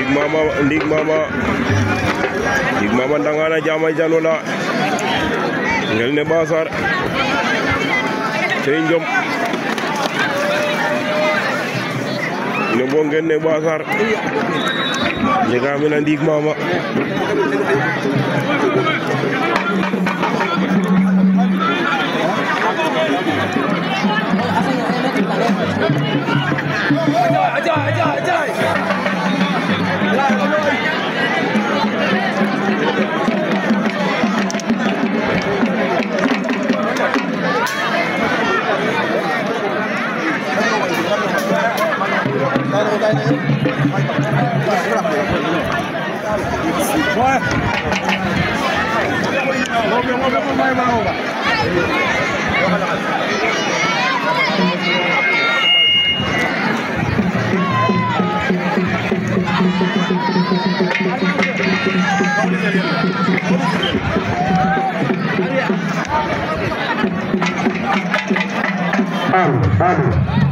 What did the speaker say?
ndig mama ndangana Jamay Janola ngel ne Basar Sey Njom ne bo ngel ne Basar jega mina ndig mama Aduh.